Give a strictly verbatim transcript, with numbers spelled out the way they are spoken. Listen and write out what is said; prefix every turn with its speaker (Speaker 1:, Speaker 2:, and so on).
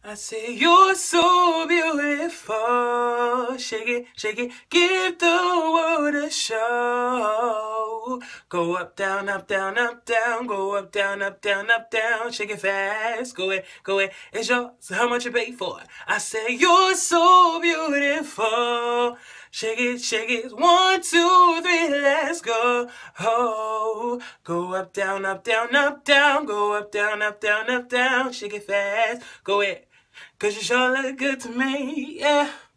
Speaker 1: I say you're so beautiful. Shake it, shake it, give the world a show. Go up, down, up, down, up, down. Go up, down, up, down, up, down. Shake it fast. Go ahead, go ahead. It's yours. So how much you pay for it? I say you're so beautiful. Shake it, shake it. One, two, three, let's go. Oh, go up, down, up, down, up, down. Go up, down, up, down, up, down. Shake it fast. Go ahead. Cause you sure look good to me, yeah.